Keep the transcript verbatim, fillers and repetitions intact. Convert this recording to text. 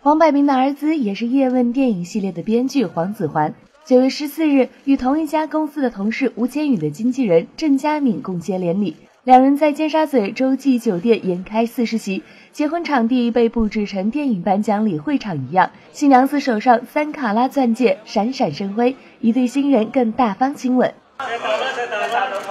黄百鸣的儿子也是叶问电影系列的编剧黄子桓。九月十四日，与同一家公司的同事吴千语的经纪人郑嘉敏共结连理，两人在尖沙咀洲际酒店宴开四十席，结婚场地被布置成电影颁奖礼会场一样，新娘子手上三卡拉钻戒闪闪生辉，一对新人更大方亲吻。